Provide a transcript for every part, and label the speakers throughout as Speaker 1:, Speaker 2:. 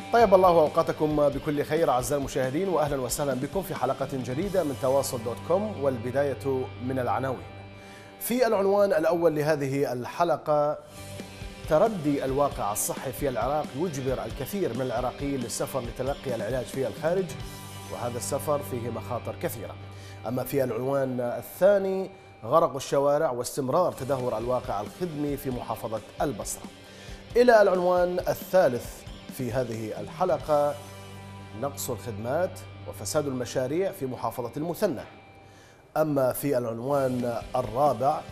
Speaker 1: طيب الله أوقاتكم بكل خير أعزائي المشاهدين، وأهلا وسهلا بكم في حلقة جديدة من تواصل دوت كوم، والبداية من العناوين. في العنوان الأول لهذه الحلقة: تردي الواقع الصحي في العراق يجبر الكثير من العراقيين للسفر لتلقي العلاج في الخارج، وهذا السفر فيه مخاطر كثيرة. أما في العنوان الثاني: غرق الشوارع واستمرار تدهور الواقع الخدمي في محافظة البصرة. إلى العنوان الثالث في هذه الحلقة: نقص الخدمات وفساد المشاريع في محافظة المثنى. أما في العنوان الرابع: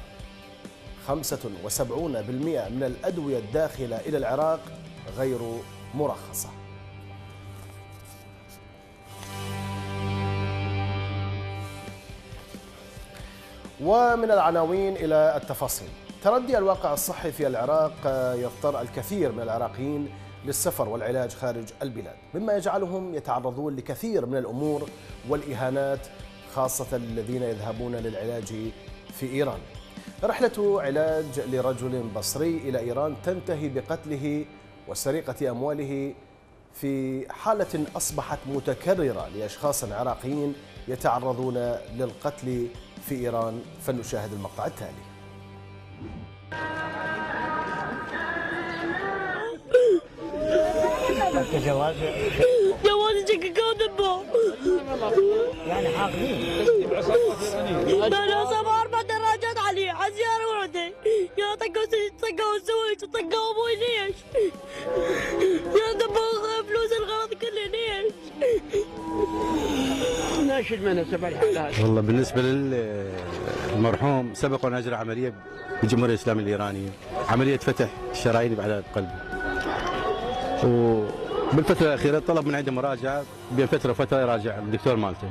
Speaker 1: 75% من الأدوية الداخلة إلى العراق غير مرخصة. ومن العناوين إلى التفاصيل. تردي الواقع الصحي في العراق يضطر الكثير من العراقيين للسفر والعلاج خارج البلاد، مما يجعلهم يتعرضون لكثير من الأمور والإهانات، خاصة الذين يذهبون للعلاج في إيران. رحلة علاج لرجل بصري إلى إيران تنتهي بقتله وسرقة أمواله في حالة أصبحت متكررة لأشخاص عراقيين يتعرضون للقتل في إيران. فلنشاهد المقطع التالي.
Speaker 2: جوازي شككوا ذبوا
Speaker 3: يعني حاقدين.
Speaker 2: انا صباح 4 دراجات عليه عزيارة وحدة. يا طقوا السويس وطقوا ابوي ليش؟ يا ذبوا فلوس الغلط كله ليش؟
Speaker 3: ناشد منها سبع الحالات.
Speaker 4: والله بالنسبه للمرحوم سبق وان اجرى عمليه بالجمهوريه الاسلاميه الايرانيه، عمليه فتح الشرايين بعد قلبه. وبالفتره الاخيره طلب من عنده مراجعه، بين فتره وفتره يراجع الدكتور مالته.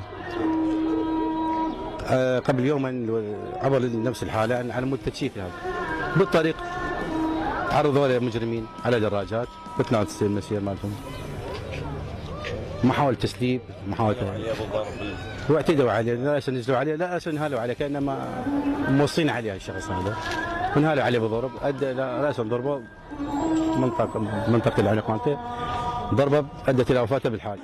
Speaker 4: قبل يومين عبر نفس الحاله على مود تكشيف هذا. بالطريق عرضوا له مجرمين على دراجات واثناء المسير مالتهم. محاولة تسليب، محاولة واعتدوا عليه، لا نزلوا عليه، لا انهالوا عليه، كانما موصين عليه الشخص هذا، وانهالوا عليه بالضرب، ادى الى راسا ضربه منطقه العنق مالته، ضربه ادت الى وفاته بالحال.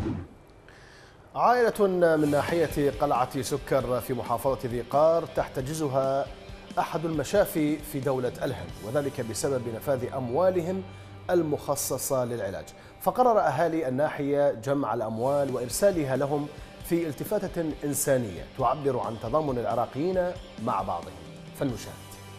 Speaker 1: عائلة من ناحية قلعة سكر في محافظة ذي قار تحتجزها أحد المشافي في دولة الهند، وذلك بسبب نفاذ أموالهم المخصصة للعلاج. فقرر أهالي الناحية جمع الأموال وإرسالها لهم في التفاتة إنسانية تعبر عن تضامن العراقيين مع بعضهم. فلنشاهد.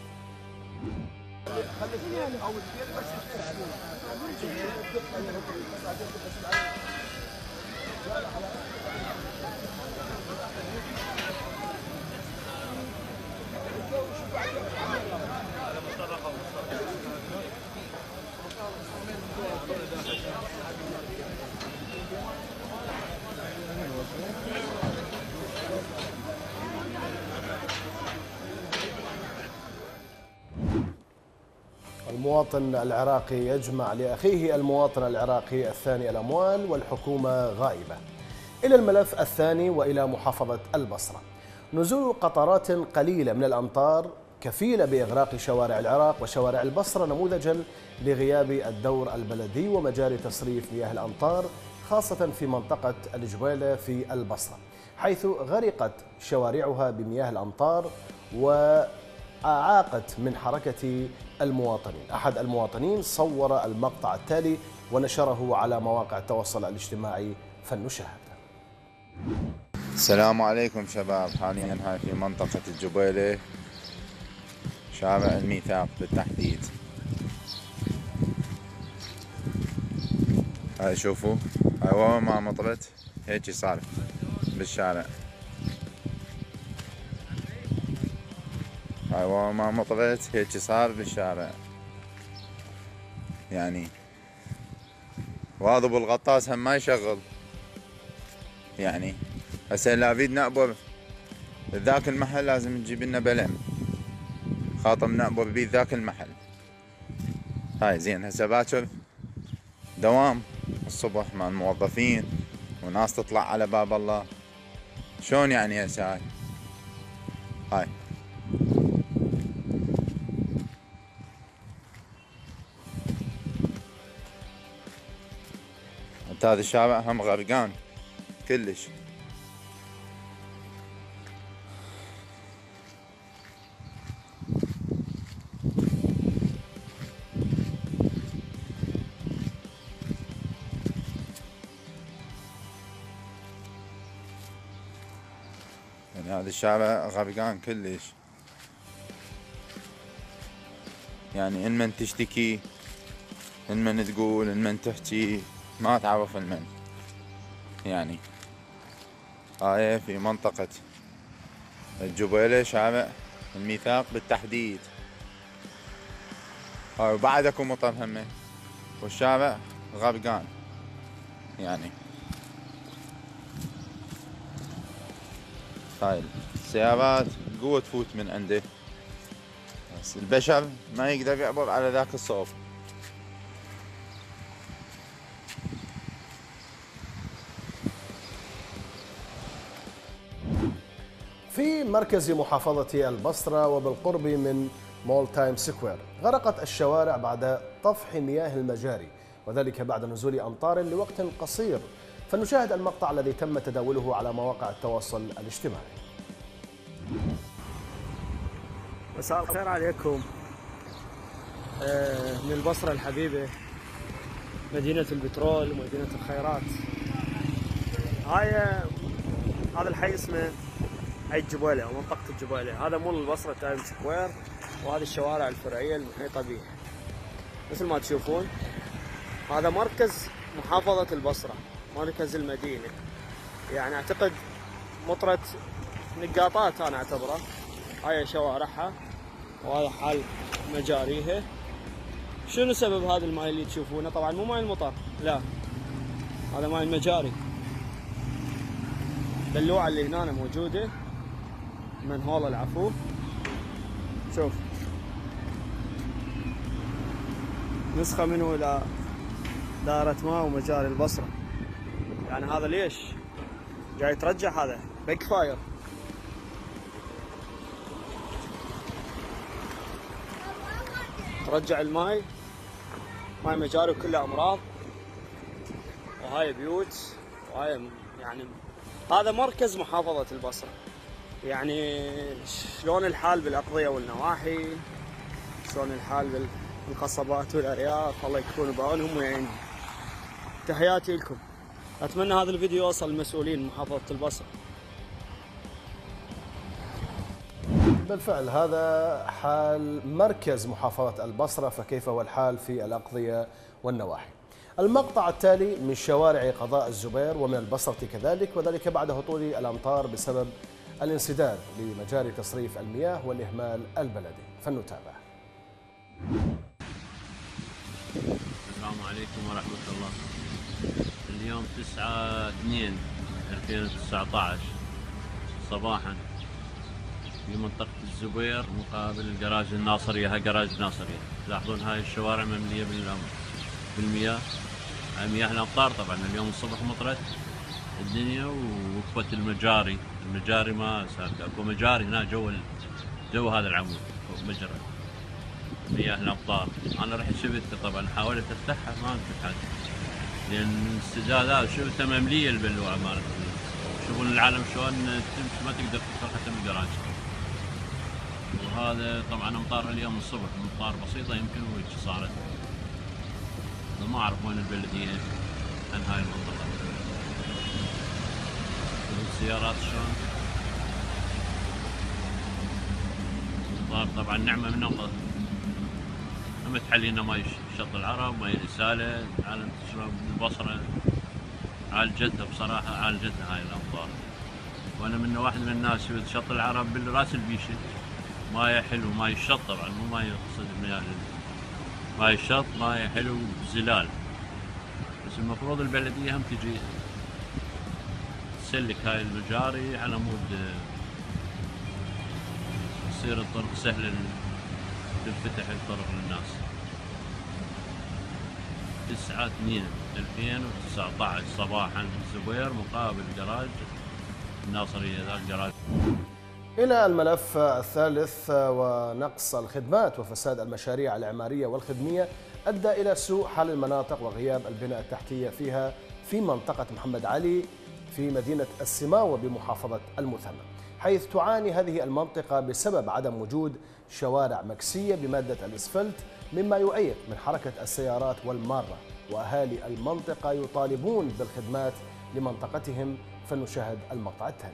Speaker 1: المواطن العراقي يجمع لأخيه المواطن العراقي الثاني الأموال والحكومة غائبة. إلى الملف الثاني وإلى محافظة البصرة. نزول قطرات قليلة من الأمطار كفيلة بإغراق شوارع العراق وشوارع البصرة، نموذجا لغياب الدور البلدي ومجاري تصريف مياه الأمطار، خاصة في منطقة الجبيلة في البصرة، حيث غرقت شوارعها بمياه الأمطار وأعاقت من حركة المواطنين. أحد المواطنين صور المقطع التالي ونشره على مواقع التواصل الاجتماعي. فلنشاهد.
Speaker 5: السلام عليكم شباب، حاليا هاي في منطقة الجبيلة، شارع الميثاق بالتحديد. هاي شوفوا، هاي وين ما مطرت هيك صار بالشارع. هاي وين ما مطرت هيك صار بالشارع. يعني واظب الغطاس هم ما يشغل. يعني هسه لا اريد نعبر ذاك المحل لازم نجيب لنا بلم خاطر نعبر بيه ذاك المحل. هاي زين هسه باكر دوام الصبح مع الموظفين وناس تطلع على باب الله، شلون يعني هسه هاي انت هذا الشارع هم غرقان كلش. يعني هذا الشارع غرقان كلش. يعني إن من تشتكي، إن من تقول، إن من تحكي، ما تعرف المن. يعني هاي في منطقة الجبيلة شارع الميثاق بالتحديد. هاي وبعد اكو مطر همه والشارع غرقان. يعني هاي السيارات قوة تفوت من عنده، بس البشر ما يقدر يعبر على ذاك الصوب.
Speaker 1: في مركز محافظة البصرة وبالقرب من مول تايم سكوير غرقت الشوارع بعد طفح مياه المجاري، وذلك بعد نزول أمطار لوقت قصير. فنشاهد المقطع الذي تم تداوله على مواقع التواصل الاجتماعي.
Speaker 6: مساء الخير عليكم. من البصرة الحبيبة، مدينة البترول ومدينة الخيرات. هذا الحي اسمه حي الجبيلة أو منطقة الجبيلة. هذا مول البصرة تايم سكوير، وهذه الشوارع الفرعية المحيطة به. مثل ما تشوفون هذا مركز محافظة البصرة، مركز المدينة. يعني أعتقد مطرة نقاطات أنا أعتبره. هاي شوارعها وهذا حال مجاريها. شنو سبب هذا الماء اللي تشوفونه؟ طبعا مو ماء المطر، لا، هذا ماء المجاري. الدلوعة اللي هنا موجودة، منهول العفو. شوف نسخة منه إلى دائرة ماء ومجاري البصرة. يعني هذا ليش جاي ترجع؟ هذا باك فاير. ترجع الماي، ماي مجاري وكله امراض. وهاي بيوت، وهاي يعني هذا مركز محافظة البصرة. يعني شلون الحال بالأقضية والنواحي، شلون الحال بالقصبات والأرياف. الله يكون بعونهم ويعينهم. تحياتي لكم. أتمنى هذا الفيديو يوصل للمسؤولين محافظة البصرة.
Speaker 1: بالفعل هذا حال مركز محافظة البصرة، فكيف هو الحال في الأقضية والنواحي؟ المقطع التالي من شوارع قضاء الزبير ومن البصرة كذلك، وذلك بعد هطول الأمطار بسبب الانسداد لمجاري تصريف المياه والإهمال البلدي. فلنتابع.
Speaker 7: السلام عليكم ورحمة الله. اليوم 9/2/2019 صباحا في منطقة الزبير مقابل الجراج الناصرية. هاي جراج الناصرية، تلاحظون هاي الشوارع مملية بالمياه. هاي مياه الأمطار. طبعا اليوم الصبح مطرت الدنيا ووقفت المجاري ما سالكة. اكو مجاري هنا جو هذا العمود مجرى مياه الأمطار. أنا رحت شفتها، طبعا حاولت أفتحها ما انفتحت لأن السداد شفتها مملية البلوعة مالتها. شوفون العالم شلون تمشي ما تقدر تدخل حتى من الجراج. وهذا طبعا أمطار اليوم الصبح، أمطار بسيطة يمكن وهيك صارت. ما أعرف وين البلدية عن هاي المنطقة. السيارات شلون صار. طبعا نعمة من الله. هم تحلينا ماي شط العرب، ماي رسالة. العالم تشرب البصرة عالجتها، بصراحة عالجتها هاي الأمطار. وأنا من واحد من الناس في شط العرب بالراس البيشة. ماي حلو، ماي الشط طبعا مو ماي قصد المياه. ماي الشط ماي حلو زلال. بس المفروض البلدية هم تجي تسلك هاي المجاري على مود يصير الطرق سهل تنفتح الطرق للناس. 9/2/2019 صباحا الزبير مقابل جراج الناصرية. ذا الجراج.
Speaker 1: إلى الملف الثالث، ونقص الخدمات وفساد المشاريع الإعمارية والخدمية أدى إلى سوء حال المناطق وغياب البنى التحتية فيها في منطقة محمد علي في مدينة السماوة بمحافظة المثنى، حيث تعاني هذه المنطقة بسبب عدم وجود شوارع مكسية بمادة الإسفلت، مما يعيق من حركة السيارات والمارة، وأهالي المنطقة يطالبون بالخدمات لمنطقتهم. فلنشاهد المقطع التالي.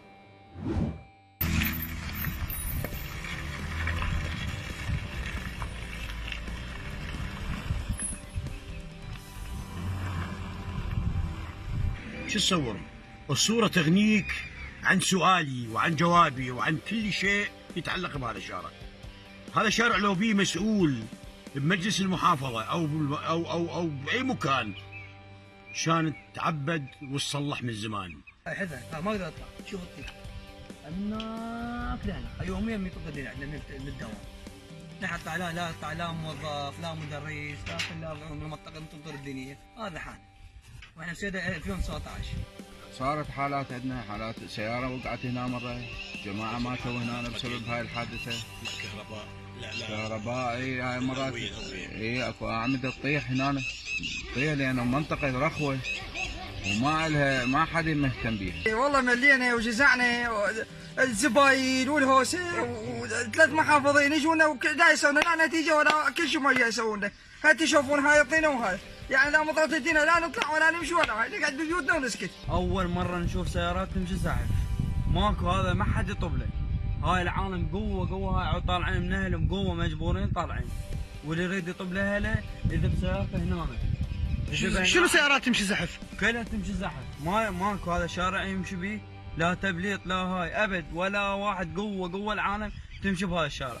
Speaker 8: شو تصور؟ الصورة تغنيك عن سؤالي وعن جوابي وعن كل شيء يتعلق بهذا الشارع. هذا الشارع لو به مسؤول بمجلس المحافظة أو بأي مكان شان تعبد وتصلح من زمان.
Speaker 3: حذر ما اقدر اطلع، شوف الطريق من هناك لهنا يوميا متقدرين عندنا من الدوام. حتى لا موظف لا مدرس لا من المنطقة تنطر الدنيا، هذا حال. واحنا في 2019
Speaker 9: صارت حالات، عندنا حالات سيارة وقعت هنا مرة، جماعة ماتوا هنا بسبب هاي الحادثة. كهرباء اي هاي مرات اي اكو اعمدة تطيح هنا، تطيح لأنه منطقة رخوة وما لها ما حد مهتم بيها.
Speaker 10: والله ملينا وجزعنا الزباين والهوسه وثلاث محافظين يجونا ولا يسوون لا نتيجه ولا كل شيء ما يسوونه. هاي تشوفون هاي الطينه وهاي يعني لا مطرة تدينا لا نطلع ولا نمشي ولا هاي نقعد ببيوتنا ونسكت.
Speaker 11: اول مره نشوف سيارات تمشي زحف، ماكو هذا ما حد يطب له. هاي العالم قوه هاي طالعين من اهلهم قوه مجبورين طالعين، واللي يريد يطب لاهله اذا بسيارته هنا.
Speaker 10: شنو سيارات تمشي زحف؟
Speaker 11: كلها تمشي زحف، ماكو هذا شارع يمشي بيه لا تبليط لا هاي ابد، ولا واحد قوه العالم تمشي بهذا الشارع.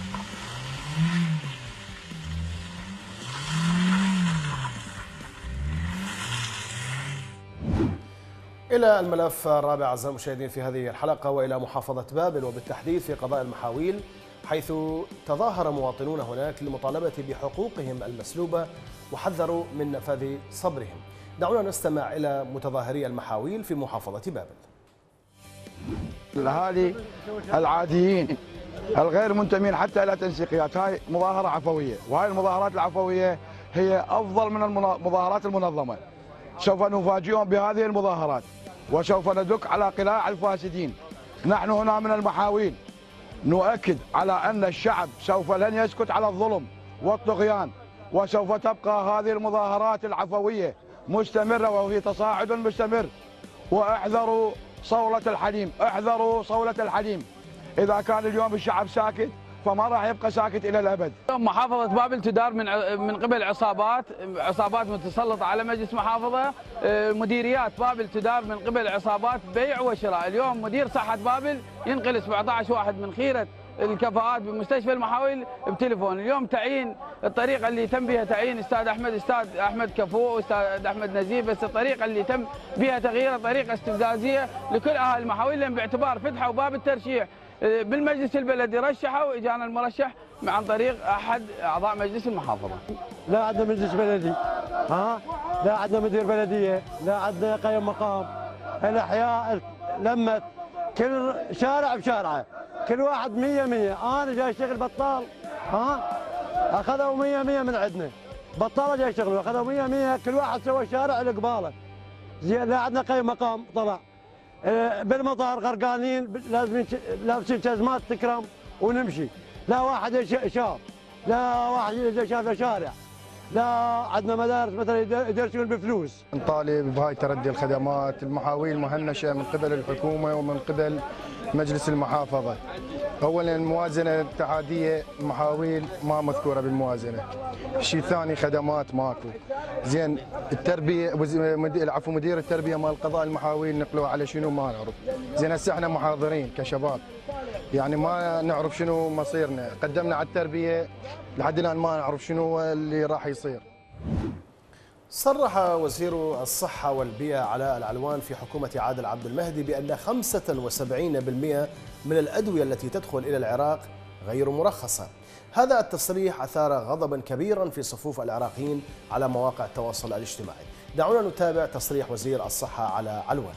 Speaker 1: إلى الملف الرابع أعزائي المشاهدين في هذه الحلقة، وإلى محافظة بابل وبالتحديد في قضاء المحاويل، حيث تظاهر مواطنون هناك للمطالبة بحقوقهم المسلوبة وحذروا من نفاذ صبرهم. دعونا نستمع إلى متظاهري المحاويل في محافظة بابل.
Speaker 12: الأهالي العاديين الغير منتمين حتى إلى تنسيقيات، هاي مظاهرة عفوية، وهاي المظاهرات العفوية هي أفضل من المظاهرات المنظمة. سوف نفاجئهم بهذه المظاهرات وسوف ندك على قلاع الفاسدين. نحن هنا من المحاويل نؤكد على أن الشعب سوف لن يسكت على الظلم والطغيان، وسوف تبقى هذه المظاهرات العفوية مستمرة وفي تصاعد مستمر. واحذروا صولة الحليم، احذروا صولة الحليم. إذا كان اليوم الشعب ساكت فما راح يبقى ساكت إلى الأبد.
Speaker 13: محافظة بابل تدار من قبل عصابات متسلطة على مجلس محافظة. مديريات بابل تدار من قبل عصابات بيع وشراء. اليوم مدير صحة بابل ينقل 17 واحد من خيرة الكفاءات بمستشفى المحاويل بتليفون. اليوم تعيين الطريقة اللي تم بها تعيين استاذ احمد كفو واستاذ احمد نزيف، بس الطريقة اللي تم بها تغييرها طريقة استفزازية لكل اهالي المحاويل، لان باعتبار فتحوا باب الترشيح بالمجلس البلدي رشحوا اجانا المرشح عن طريق احد اعضاء مجلس المحافظه.
Speaker 14: لا عندنا مجلس بلدي، لا عندنا مدير بلديه، لا عندنا قيم مقام. الاحياء لمت كل شارع بشارعه، كل واحد 100. انا جاي اشتغل بطال، اخذوا 100 من عندنا. بطاله جاي يشتغلوا اخذوا 100، كل واحد سوى شارع اللي قباله. زين لا عندنا قيم مقام طلع. بالمطار غرقانين لابسين جزمات تكرم ونمشي، لا واحد يشاف، لا واحد شاف شارع، لا عندنا مدارس مثلا يدرسون بفلوس.
Speaker 12: نطالب بهاي تردي الخدمات. المحاويل مهنشة من قبل الحكومة ومن قبل مجلس المحافظة. اولا الموازنة الاتحادية المحاويل ما مذكورة بالموازنة. الشيء الثاني خدمات ماكو. زين التربية مدير التربية مال القضاء المحاويل نقلوه على شنو ما نعرف. زين هسه احنا محاضرين كشباب يعني ما نعرف شنو مصيرنا، قدمنا على التربية لحد الان ما نعرف شنو اللي راح يصير.
Speaker 1: صرح وزير الصحة والبيئة علاء العلوان في حكومة عادل عبد المهدي بأن 75% من الأدوية التي تدخل إلى العراق غير مرخصة. هذا التصريح أثار غضبا كبيرا في صفوف العراقيين على مواقع التواصل الاجتماعي. دعونا نتابع تصريح وزير الصحة علاء علوان.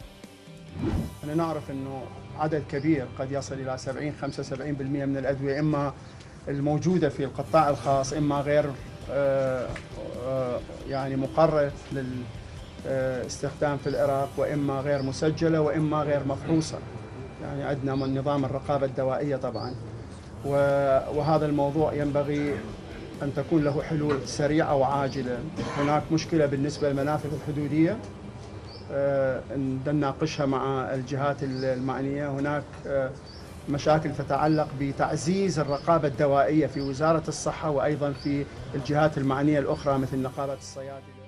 Speaker 15: أنا نعرف أنه عدد كبير قد يصل إلى 70-75% من الأدوية إما الموجودة في القطاع الخاص إما غير يعني مقرر استخدام في العراق، وإما غير مسجلة وإما غير مفحوصة. يعني عندنا من نظام الرقابة الدوائية طبعا، وهذا الموضوع ينبغي أن تكون له حلول سريعة وعاجلة. هناك مشكلة بالنسبة للمنافذ الحدودية نناقشها مع الجهات المعنية. هناك مشاكل تتعلق بتعزيز الرقابة الدوائية في وزارة الصحة وأيضا في الجهات المعنية الأخرى مثل نقابة الصيادلة.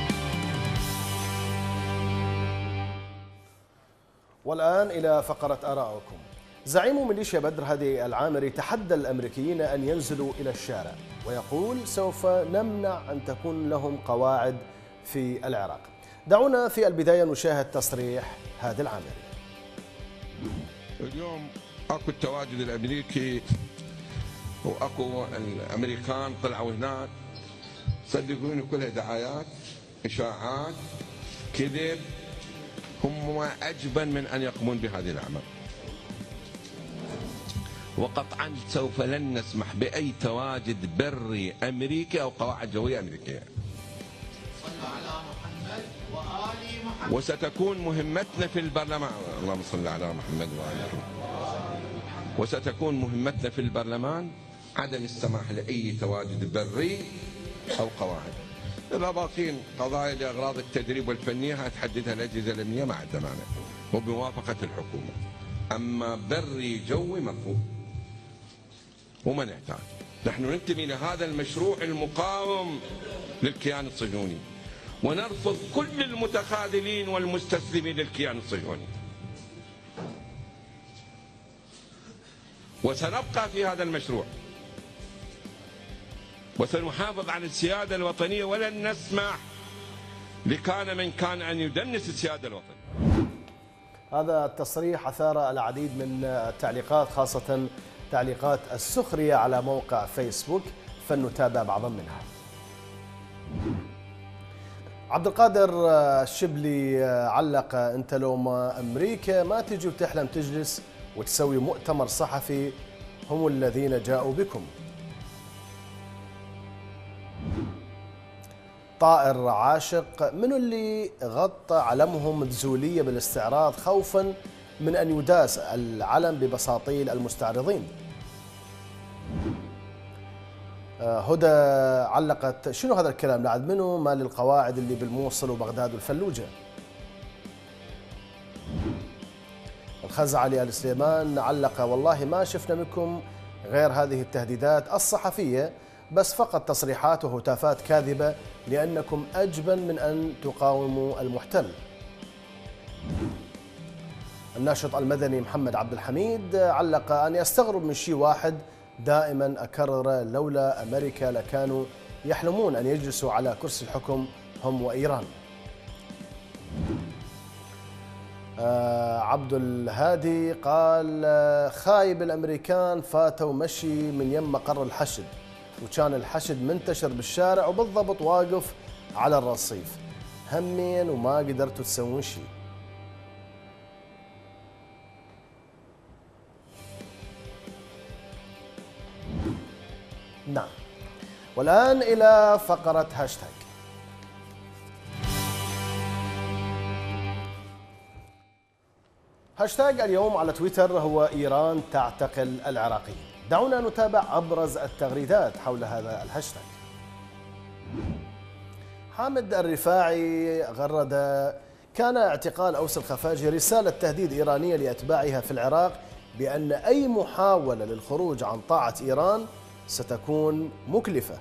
Speaker 1: والآن إلى فقرة آرائكم. زعيم ميليشيا بدر هادي العامري تحدى الأمريكيين أن ينزلوا إلى الشارع، ويقول سوف نمنع أن تكون لهم قواعد في العراق. دعونا في البداية نشاهد تصريح هادي العامري.
Speaker 16: اليوم اكو التواجد الامريكي واكو الامريكان طلعوا هناك، صدقوني كلها دعايات، اشاعات، كذب. هم اجبن من ان يقومون بهذه الاعمال. وقطعا سوف لن نسمح باي تواجد بري امريكي او قواعد جويه امريكيه. وستكون مهمتنا في البرلمان، اللهم صل على محمد وآل محمد، وستكون مهمتنا في البرلمان عدم السماح لأي تواجد بري أو قواعد. إذا باقين قضايا لأغراض التدريب والفنية هتحددها الأجهزة الأمنية مع الدمانة وبموافقة الحكومة. أما بري جوي مكفوف وما نحتاج. نحن ننتمي لهذا المشروع المقاوم للكيان الصهيوني، ونرفض كل المتخاذلين والمستسلمين للكيان الصهيوني، وسنبقى في هذا المشروع، وسنحافظ على السيادة الوطنية، ولن نسمح لكان من كان أن يدنس السيادة الوطنية.
Speaker 1: هذا التصريح أثار العديد من التعليقات، خاصة تعليقات السخرية على موقع فيسبوك، فلنتابع بعضا منها. عبد القادر الشبلي علق: انت لو ما امريكا ما تجي وتحلم تجلس وتسوي مؤتمر صحفي، هم الذين جاءوا بكم. طائر عاشق: من اللي غطى علمهم تزولية بالاستعراض خوفا من ان يداس العلم ببساطيل المستعرضين. هدى علقت: شنو هذا الكلام لعد منه مال القواعد اللي بالموصل وبغداد والفلوجة. الخزعلي آل سليمان علق: والله ما شفنا منكم غير هذه التهديدات الصحفية، بس فقط تصريحات وهتافات كاذبة لأنكم أجبن من أن تقاوموا المحتل. الناشط المدني محمد عبد الحميد علق: أني أستغرب من شيء واحد دائما أكرر: لولا أمريكا لكانوا يحلمون أن يجلسوا على كرسي الحكم هم وإيران. عبد الهادي قال: خايب الأمريكان فاتوا مشي من يم مقر الحشد، وكان الحشد منتشر بالشارع وبالضبط واقف على الرصيف، همين وما قدرتوا تسوون شيء. نعم. والآن إلى فقرة هاشتاج. هاشتاج اليوم على تويتر هو إيران تعتقل العراقيين. دعونا نتابع أبرز التغريدات حول هذا الهاشتاج. حامد الرفاعي غرد: كان اعتقال أوس الخفاجي رسالة تهديد إيرانية لأتباعها في العراق بأن أي محاولة للخروج عن طاعة إيران ستكون مكلفة.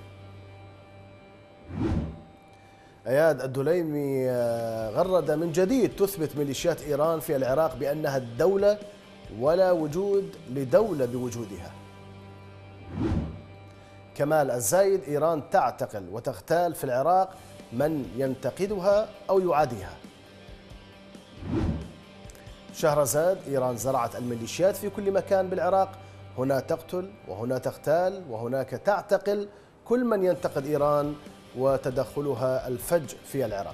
Speaker 1: اياد الدليمي غرد: من جديد تثبت ميليشيات إيران في العراق بأنها الدولة ولا وجود لدولة بوجودها. كمال الزايد: إيران تعتقل وتغتال في العراق من ينتقدها أو يعاديها. شهرزاد: إيران زرعت الميليشيات في كل مكان بالعراق، هنا تقتل وهنا تغتال وهناك تعتقل كل من ينتقد إيران وتدخلها الفج في العراق.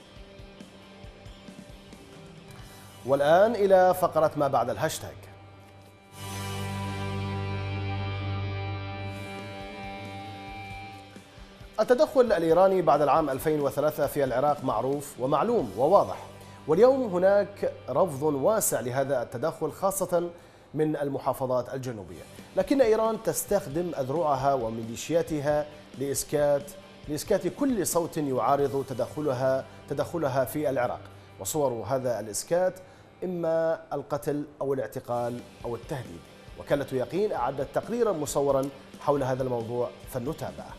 Speaker 1: والآن إلى فقرة ما بعد الهاشتاج. التدخل الإيراني بعد العام 2003 في العراق معروف ومعلوم وواضح، واليوم هناك رفض واسع لهذا التدخل خاصة من المحافظات الجنوبية، لكن إيران تستخدم أذرعها وميليشياتها لإسكات كل صوت يعارض تدخلها في العراق، وصور هذا الإسكات إما القتل أو الاعتقال أو التهديد. وكالة يقين أعدت تقريرا مصورا حول هذا الموضوع فلنتابعه.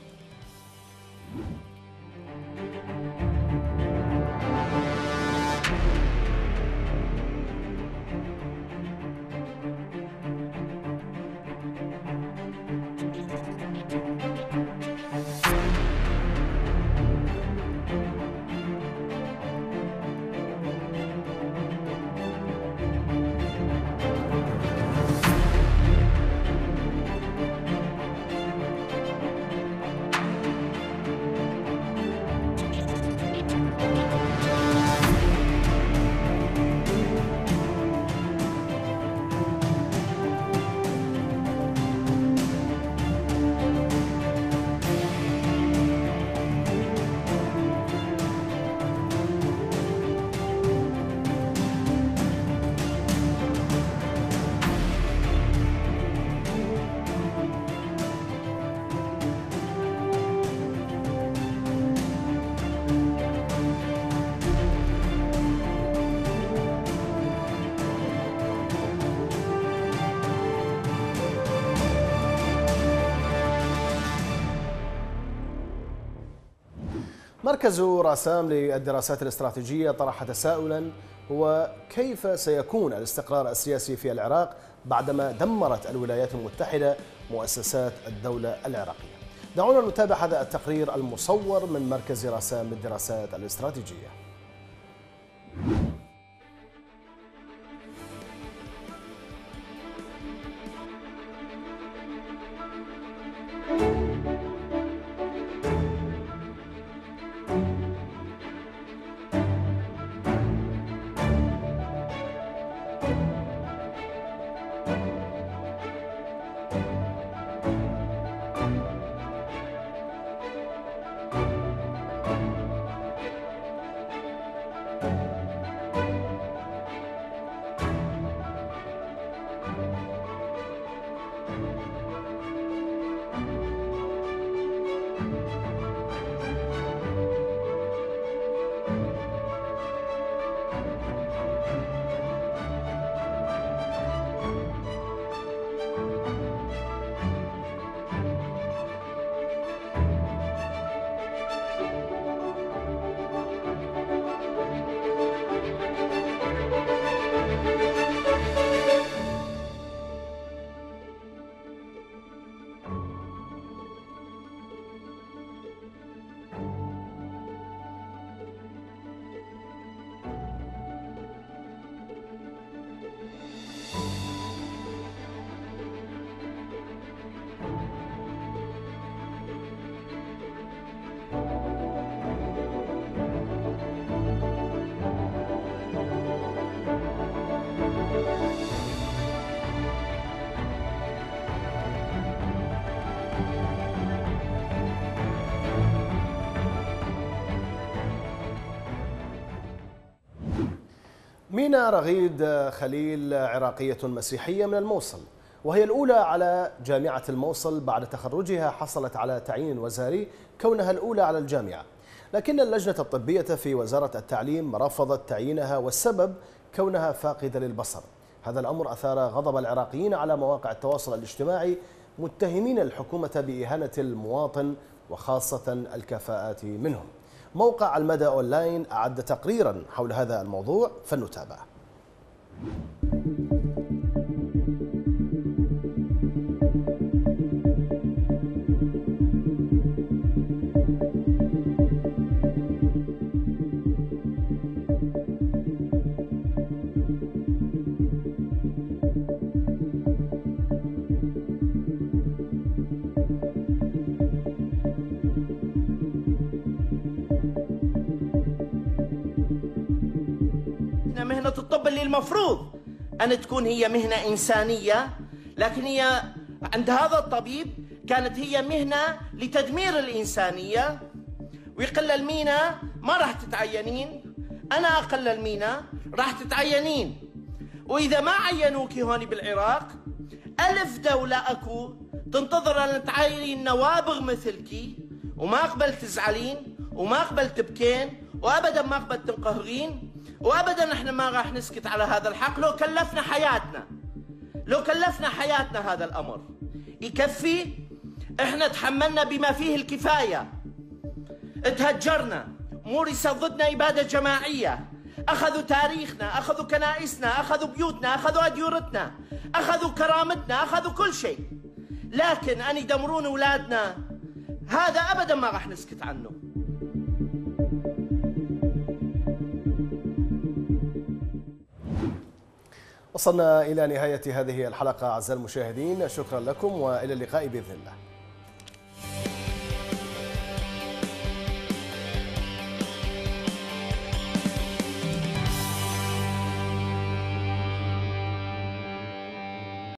Speaker 1: مركز راسام للدراسات الاستراتيجية طرح تساؤلا هو كيف سيكون الاستقرار السياسي في العراق بعدما دمرت الولايات المتحدة مؤسسات الدولة العراقية. دعونا نتابع هذا التقرير المصور من مركز راسام للدراسات الاستراتيجية. مينا رغيد خليل عراقية مسيحية من الموصل، وهي الأولى على جامعة الموصل بعد تخرجها حصلت على تعيين وزاري كونها الأولى على الجامعة، لكن اللجنة الطبية في وزارة التعليم رفضت تعيينها والسبب كونها فاقدة للبصر. هذا الأمر أثار غضب العراقيين على مواقع التواصل الاجتماعي متهمين الحكومة بإهانة المواطن وخاصة الكفاءات منهم. موقع المدى أونلاين أعد تقريرا حول هذا الموضوع فلنتابعه.
Speaker 17: مهنة الطب اللي المفروض أن تكون هي مهنة إنسانية، لكن هي عند هذا الطبيب كانت هي مهنة لتدمير الإنسانية، ويقل مينا ما راح تتعينين، أنا أقل مينا راح تتعينين. وإذا ما عينوكي هوني بالعراق 1000 دولة أكو تنتظر أن تعينين نوابغ مثلكي، وما قبل تزعلين وما قبل تبكين وأبدا ما قبل تنقهرين، وأبدا احنا ما راح نسكت على هذا الحق لو كلفنا حياتنا هذا الأمر. يكفي احنا تحملنا بما فيه الكفاية، تهجرنا، مورسة ضدنا إبادة جماعية، أخذوا تاريخنا، أخذوا كنائسنا، أخذوا بيوتنا، أخذوا أديرتنا، أخذوا كرامتنا، أخذوا كل شيء، لكن أن يدمرون أولادنا هذا أبدا ما راح نسكت عنه.
Speaker 1: وصلنا إلى نهاية هذه الحلقة أعزائي المشاهدين، شكرا لكم وإلى اللقاء بإذن الله.